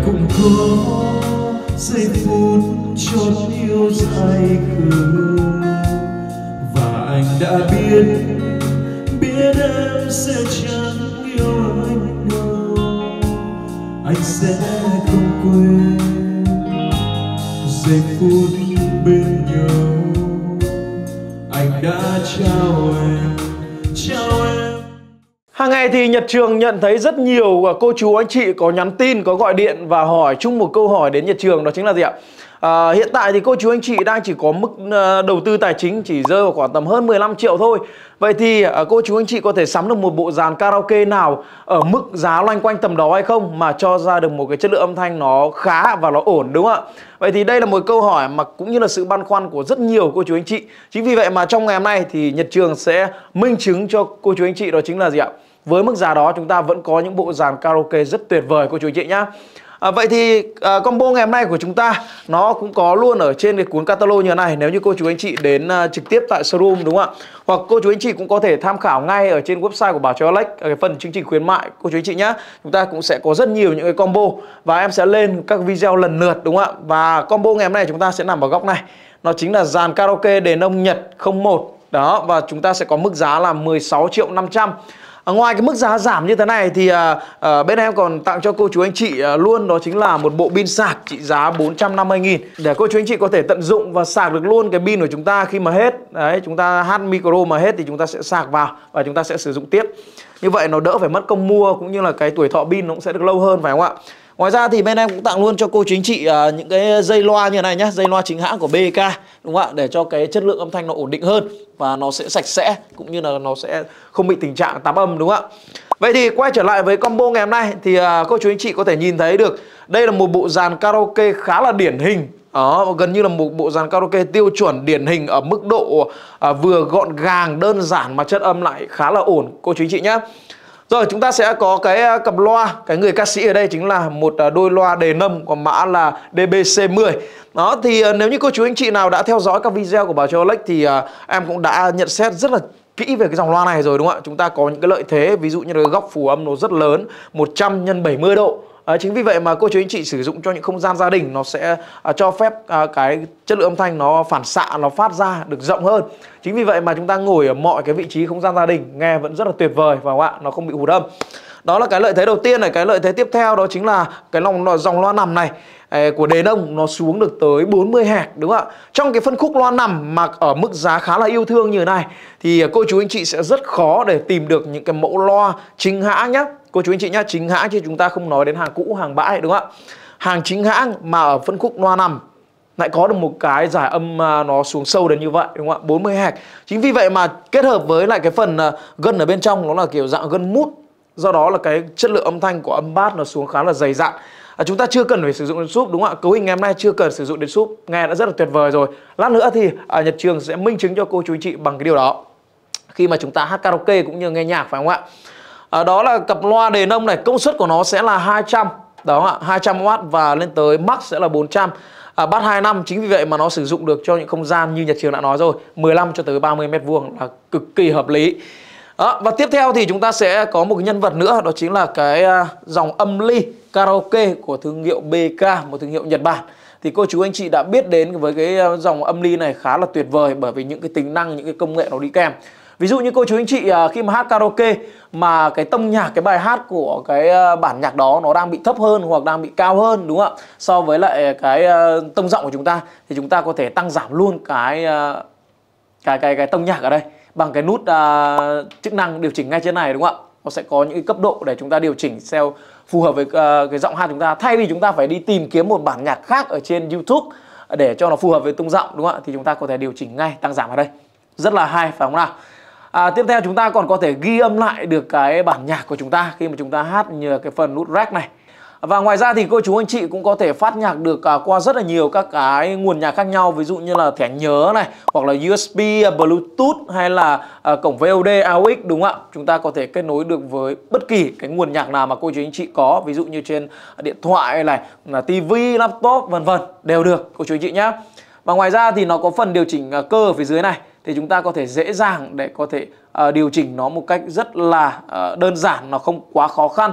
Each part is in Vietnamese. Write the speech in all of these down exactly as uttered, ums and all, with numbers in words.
cũng có giây phút chót yêu dài khờ, và anh đã biết biết em sẽ chẳng yêu anh đâu. Anh sẽ không quên giây phút bên nhau anh đã trao em, trao em. Hàng ngày thì Nhật Trường nhận thấy rất nhiều cô chú anh chị có nhắn tin, có gọi điện và hỏi chung một câu hỏi đến Nhật Trường, đó chính là gì ạ? À, hiện tại thì cô chú anh chị đang chỉ có mức uh, đầu tư tài chính chỉ rơi vào khoảng tầm hơn mười lăm triệu thôi. Vậy thì uh, cô chú anh chị có thể sắm được một bộ dàn karaoke nào ở mức giá loanh quanh tầm đó hay không mà cho ra được một cái chất lượng âm thanh nó khá và nó ổn, đúng không ạ? Vậy thì đây là một câu hỏi mà cũng như là sự băn khoăn của rất nhiều cô chú anh chị. Chính vì vậy mà trong ngày hôm nay thì Nhật Trường sẽ minh chứng cho cô chú anh chị, đó chính là gì ạ? Với mức giá đó chúng ta vẫn có những bộ dàn karaoke rất tuyệt vời cô chú anh chị nhá. À, vậy thì à, combo ngày hôm nay của chúng ta nó cũng có luôn ở trên cái cuốn catalog như thế này, nếu như cô chú anh chị đến à, trực tiếp tại showroom, đúng không ạ? Hoặc cô chú anh chị cũng có thể tham khảo ngay ở trên website của Bảo Châu Alex, ở cái phần chương trình khuyến mại cô chú anh chị nhé. Chúng ta cũng sẽ có rất nhiều những cái combo và em sẽ lên các video lần lượt, đúng không ạ? Và combo ngày hôm nay chúng ta sẽ nằm ở góc này, nó chính là dàn karaoke đền ông Nhật không một đó, và chúng ta sẽ có mức giá là mười sáu triệu năm trăm. À, ngoài cái mức giá giảm như thế này thì à, à, bên em còn tặng cho cô chú anh chị à, luôn, đó chính là một bộ pin sạc trị giá bốn trăm năm mươi nghìn để cô chú anh chị có thể tận dụng và sạc được luôn cái pin của chúng ta khi mà hết. Đấy, chúng ta hát micro mà hết thì chúng ta sẽ sạc vào và chúng ta sẽ sử dụng tiếp. Như vậy nó đỡ phải mất công mua, cũng như là cái tuổi thọ pin nó cũng sẽ được lâu hơn, phải không ạ? Ngoài ra thì bên em cũng tặng luôn cho cô chú anh chị à, những cái dây loa như này nhé, dây loa chính hãng của bê ca, đúng không ạ? Để cho cái chất lượng âm thanh nó ổn định hơn và nó sẽ sạch sẽ, cũng như là nó sẽ không bị tình trạng tám âm, đúng không ạ? Vậy thì quay trở lại với combo ngày hôm nay thì à, cô chú anh chị có thể nhìn thấy được đây là một bộ dàn karaoke khá là điển hình. Đó, gần như là một bộ dàn karaoke tiêu chuẩn điển hình ở mức độ à, vừa gọn gàng, đơn giản mà chất âm lại khá là ổn cô chú anh chị nhé. Rồi chúng ta sẽ có cái cặp loa, cái người ca sĩ ở đây chính là một đôi loa đề nâm có mã là D B C mười. Đó thì nếu như cô chú anh chị nào đã theo dõi các video của Bảo Châu Alex thì em cũng đã nhận xét rất là kỹ về cái dòng loa này rồi, đúng không ạ? Chúng ta có những cái lợi thế, ví dụ như là góc phủ âm nó rất lớn, một trăm nhân bảy mươi độ. À, chính vì vậy mà cô chú anh chị sử dụng cho những không gian gia đình nó sẽ à, cho phép à, cái chất lượng âm thanh nó phản xạ, nó phát ra được rộng hơn. Chính vì vậy mà chúng ta ngồi ở mọi cái vị trí không gian gia đình nghe vẫn rất là tuyệt vời, phải không ạ? Nó không bị hụt âm. Đó là cái lợi thế đầu tiên này. Cái lợi thế tiếp theo đó chính là cái dòng, dòng loa nằm này của đền ông nó xuống được tới bốn mươi héc, đúng không ạ? Trong cái phân khúc loa nằm mà ở mức giá khá là yêu thương như thế này thì cô chú anh chị sẽ rất khó để tìm được những cái mẫu loa chính hãng nhé. Cô chú anh chị nhé, chính hãng chứ chúng ta không nói đến hàng cũ, hàng bãi, đúng không ạ? Hàng chính hãng mà ở phân khúc loa nằm lại có được một cái giải âm nó xuống sâu đến như vậy, đúng không ạ? bốn mươi héc. Chính vì vậy mà kết hợp với lại cái phần gân ở bên trong nó là kiểu dạng gân mút, do đó là cái chất lượng âm thanh của âm bass nó xuống khá là dày dặn. À, chúng ta chưa cần phải sử dụng đến súp, đúng không ạ? Cấu hình ngày hôm nay chưa cần sử dụng đến súp, nghe đã rất là tuyệt vời rồi. Lát nữa thì à, Nhật Trường sẽ minh chứng cho cô chú anh chị bằng cái điều đó khi mà chúng ta hát karaoke cũng như nghe nhạc, phải không ạ? À, đó là cặp loa đề nông này, công suất của nó sẽ là hai trăm, đó ạ, hai trăm oát và lên tới max sẽ là bốn trăm. À, bass hai mươi lăm, chính vì vậy mà nó sử dụng được cho những không gian như Nhật Trường đã nói rồi, mười lăm cho tới ba mươi mét vuông là cực kỳ hợp lý. Đó, và tiếp theo thì chúng ta sẽ có một cái nhân vật nữa, đó chính là cái uh, dòng âm ly karaoke của thương hiệu bê ca, một thương hiệu Nhật Bản. Thì cô chú anh chị đã biết đến với cái uh, dòng âm ly này khá là tuyệt vời bởi vì những cái tính năng, những cái công nghệ nó đi kèm. Ví dụ như cô chú anh chị uh, khi mà hát karaoke mà cái tông nhạc, cái bài hát của cái uh, bản nhạc đó nó đang bị thấp hơn hoặc đang bị cao hơn, đúng không ạ? So với lại cái uh, tông giọng của chúng ta thì chúng ta có thể tăng giảm luôn cái uh, cái cái cái tông nhạc ở đây bằng cái nút uh, chức năng điều chỉnh ngay trên này, đúng không ạ? Nó sẽ có những cái cấp độ để chúng ta điều chỉnh theo phù hợp với uh, cái giọng hát chúng ta, thay vì chúng ta phải đi tìm kiếm một bản nhạc khác ở trên YouTube để cho nó phù hợp với tông giọng, đúng không ạ? Thì chúng ta có thể điều chỉnh ngay, tăng giảm ở đây, rất là hay, phải không nào? À, tiếp theo chúng ta còn có thể ghi âm lại được cái bản nhạc của chúng ta khi mà chúng ta hát nhờ cái phần nút rec này. Và ngoài ra thì cô chú anh chị cũng có thể phát nhạc được uh, qua rất là nhiều các cái nguồn nhạc khác nhau, ví dụ như là thẻ nhớ này, hoặc là u ét bê, Bluetooth hay là uh, cổng vê o đê, a u ích, đúng không ạ? Chúng ta có thể kết nối được với bất kỳ cái nguồn nhạc nào mà cô chú anh chị có, ví dụ như trên điện thoại này, là tivi, laptop, vân vân đều được cô chú anh chị nhé. Và ngoài ra thì nó có phần điều chỉnh uh, cơ ở phía dưới này, thì chúng ta có thể dễ dàng để có thể uh, điều chỉnh nó một cách rất là uh, đơn giản, nó không quá khó khăn.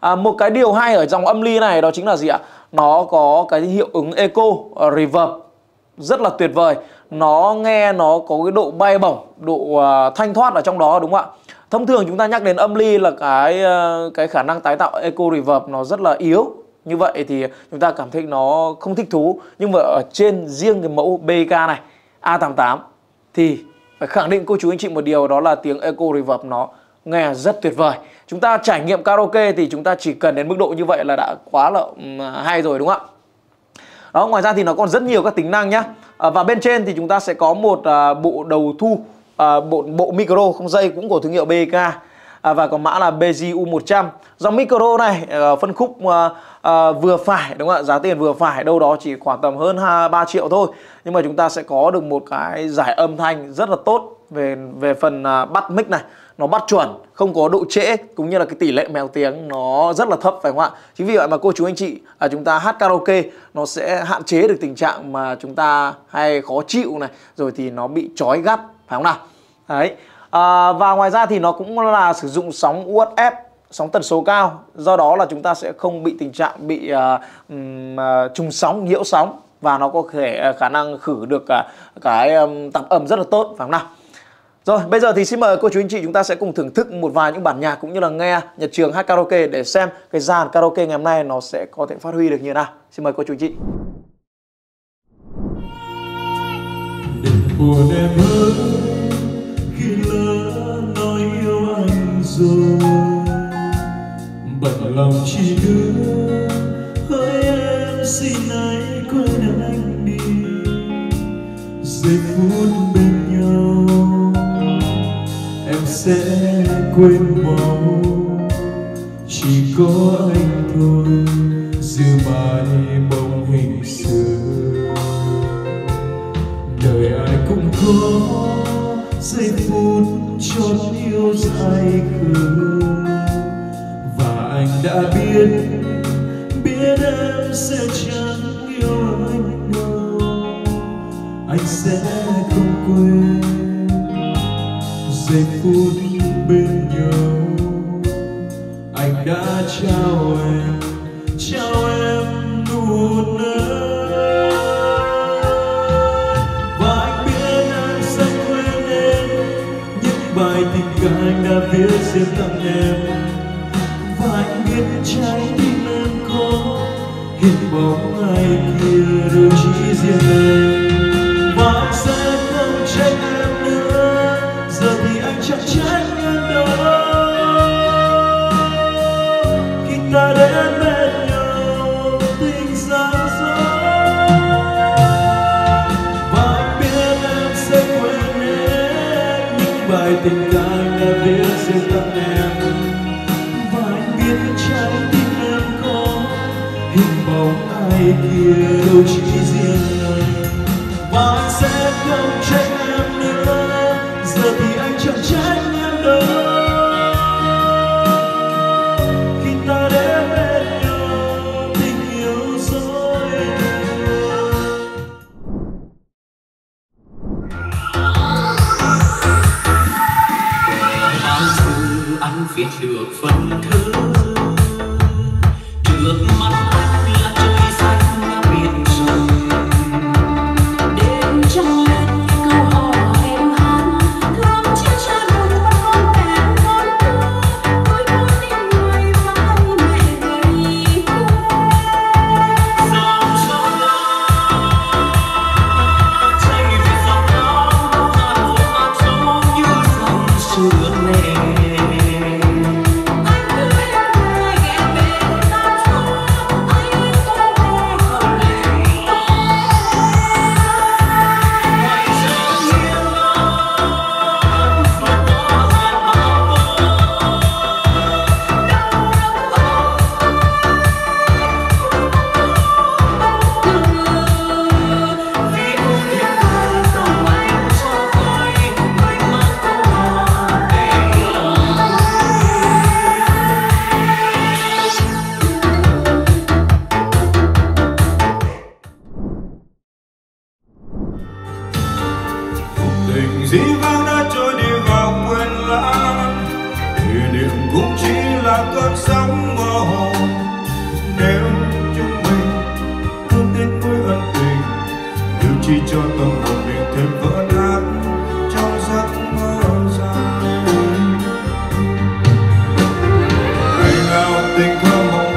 À, một cái điều hay ở dòng âm ly này đó chính là gì ạ? Nó có cái hiệu ứng echo uh, reverb rất là tuyệt vời. Nó nghe nó có cái độ bay bổng, độ uh, thanh thoát ở trong đó, đúng không ạ? Thông thường chúng ta nhắc đến âm ly là cái uh, cái khả năng tái tạo echo reverb nó rất là yếu. Như vậy thì chúng ta cảm thấy nó không thích thú. Nhưng mà ở trên riêng cái mẫu bê ca này, A tám tám, thì phải khẳng định cô chú anh chị một điều, đó là tiếng echo reverb nó nghe rất tuyệt vời. Chúng ta trải nghiệm karaoke thì chúng ta chỉ cần đến mức độ như vậy là đã quá là um, hay rồi, đúng không ạ? Đó, ngoài ra thì nó còn rất nhiều các tính năng nhé. À, và bên trên thì chúng ta sẽ có một à, bộ đầu thu, à, bộ, bộ micro không dây cũng của thương hiệu bê ca, à, và có mã là bê giê U một trăm. Dòng micro này à, phân khúc à, à, vừa phải, đúng không ạ? Giá tiền vừa phải, đâu đó chỉ khoảng tầm hơn ba triệu thôi. Nhưng mà chúng ta sẽ có được một cái giải âm thanh rất là tốt về về phần à, bắt mic này. Nó bắt chuẩn, không có độ trễ, cũng như là cái tỷ lệ mèo tiếng nó rất là thấp, phải không ạ? Chính vì vậy mà cô chú anh chị à, chúng ta hát karaoke nó sẽ hạn chế được tình trạng mà chúng ta hay khó chịu này, rồi thì nó bị chói gắt, phải không nào? Đấy. À, và ngoài ra thì nó cũng là sử dụng sóng u ép ép, sóng tần số cao, do đó là chúng ta sẽ không bị tình trạng bị uh, um, uh, trùng sóng, nhiễu sóng, và nó có thể uh, khả năng khử được uh, cái um, tạp âm rất là tốt, phải không nào? Rồi, bây giờ thì xin mời cô chú anh chị chúng ta sẽ cùng thưởng thức một vài những bản nhạc cũng như là nghe Nhật Trường hát karaoke để xem cái dàn karaoke ngày hôm nay nó sẽ có thể phát huy được như thế nào. Xin mời cô chú anh chị. Đừng buồn em ơi, khi lỡ nói yêu anh rồi, bận lòng chỉ đưa hỡi em xin hãy quên anh đi. Giây phút bên nhau em sẽ quên mau, chỉ có anh thôi giữ mãi bóng hình xưa. Đời ai cũng có giây phút chót yêu dại khờ, và anh đã biết biết em sẽ chẳng yêu anh đâu. Anh sẽ không quên giây phút bên nhau anh đã trao em, trao em nụ nở. Và anh biết anh sẽ quên em những bài tình ca anh đã viết riêng tặng em. Và anh biết trái tim em có hình bóng ai kia đâu chỉ riêng em. Và anh sẽ không trách em nữa, giờ thì anh chẳng trách em đâu. Khi ta đến bên nhau tình sáng gió, và anh biết em sẽ quên hết những bài tình ca anh đã viết riêng tặng em. Và anh biết trái tim em có hình bóng ai kia đâu chỉ riêng em. Và anh sẽ không trách em nữa, giờ thì anh chẳng trách em đâu. Khi ta đến bên nhau tình yêu dối bao giờ anh viết được phần thơ trước mắt anh là trời xanh biển rộng. Đêm trăng lên câu hò em hát thương chiếc trái bóng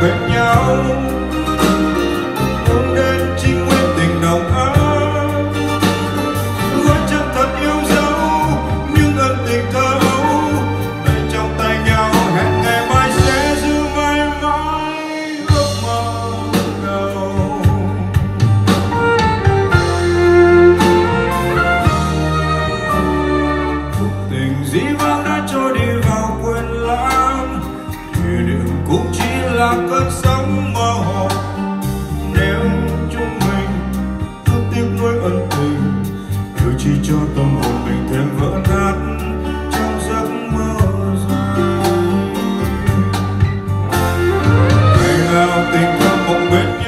bên nhau, muốn đến chính nguyên tình nồng ấm, gói chân thật yêu dấu những ân tình thơ ấu để trong tay nhau. Hẹn ngày mai sẽ giữ mãi mãi ước mơ đầu. Cuộc tình dĩ vãng đã trôi đi vào quên lãng, kỷ niệm cũng chỉ là cơn sóng mơ hồ. Nếu chúng mình thương tiếc nuối ân tình, điều chỉ cho tâm hồn mình thêm vỡ nát trong giấc mơ dài. Ngày nào tình thơ mộng bên nhau.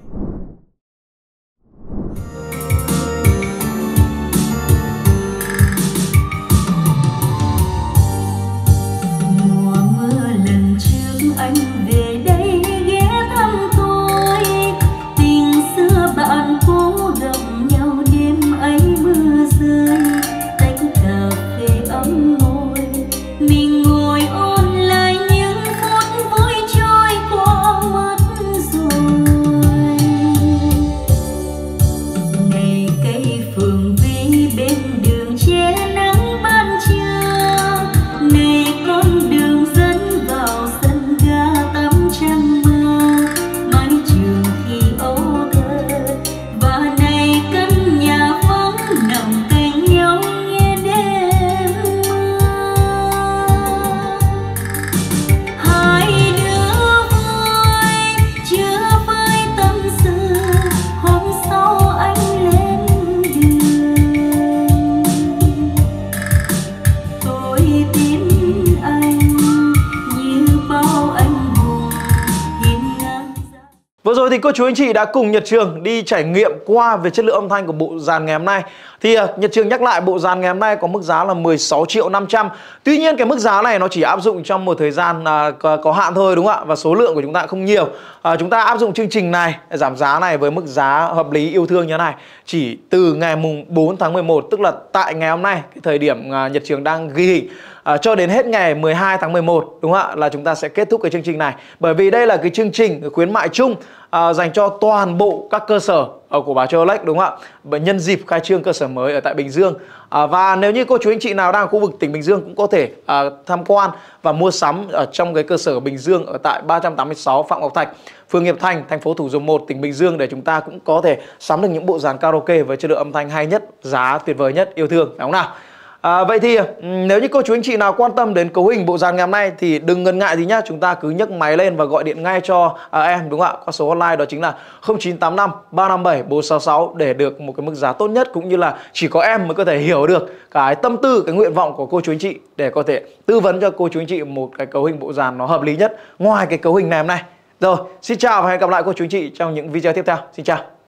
Mùa mưa lần trước anh về đây ghé thăm tôi, tình xưa bạn cố gặp nhau đêm ấy mưa rơi, tách cà phê ấm môi, mình ngồi ôn lại những phút vui trôi qua mất rồi. Này cây phượng vĩ bên đường che nắng ban trưa, này con đường dẫn vào sân ga tắm trăng mơ, mái trường khi ấu thơ, và này căn nhà vắng nằm cạnh nhau nghe đêm mưa. Hai đứa vui chưa với tâm sự, hôm sau anh lên đường, tôi tin anh như bao anh hùng hiên ngang. Vừa rồi thì cô chú anh chị đã cùng Nhật Trường đi trải nghiệm qua về chất lượng âm thanh của bộ dàn ngày hôm nay. Thì uh, Nhật Trường nhắc lại, bộ dàn ngày hôm nay có mức giá là mười sáu triệu năm trăm. Tuy nhiên cái mức giá này nó chỉ áp dụng trong một thời gian uh, có, có hạn thôi, đúng không ạ? Và số lượng của chúng ta không nhiều. uh, Chúng ta áp dụng chương trình này, giảm giá này với mức giá hợp lý yêu thương như thế này chỉ từ ngày mùng bốn tháng mười một, tức là tại ngày hôm nay, cái thời điểm uh, Nhật Trường đang ghi hình, uh, cho đến hết ngày mười hai tháng mười một, đúng không ạ? Là chúng ta sẽ kết thúc cái chương trình này. Bởi vì đây là cái chương trình khuyến mại chung uh, dành cho toàn bộ các cơ sở ở của Bảo Châu Electric, đúng không ạ? Nhân dịp khai trương cơ sở mới ở tại Bình Dương. à, Và nếu như cô chú anh chị nào đang ở khu vực tỉnh Bình Dương cũng có thể à, tham quan và mua sắm ở trong cái cơ sở Bình Dương ở tại ba trăm tám mươi sáu Phạm Ngọc Thạch, phường Hiệp Thành, thành phố Thủ Dầu Một, tỉnh Bình Dương, để chúng ta cũng có thể sắm được những bộ dàn karaoke với chất lượng âm thanh hay nhất, giá tuyệt vời nhất, yêu thương, đúng không nào? À, vậy thì nếu như cô chú anh chị nào quan tâm đến cấu hình bộ dàn ngày hôm nay thì đừng ngần ngại gì nhá, chúng ta cứ nhấc máy lên và gọi điện ngay cho à, em, đúng không ạ? Qua số hotline đó chính là không chín tám năm ba năm bảy bốn sáu sáu để được một cái mức giá tốt nhất, cũng như là chỉ có em mới có thể hiểu được cái tâm tư, cái nguyện vọng của cô chú anh chị để có thể tư vấn cho cô chú anh chị một cái cấu hình bộ dàn nó hợp lý nhất ngoài cái cấu hình này hôm nay. Rồi, xin chào và hẹn gặp lại cô chú anh chị trong những video tiếp theo. Xin chào.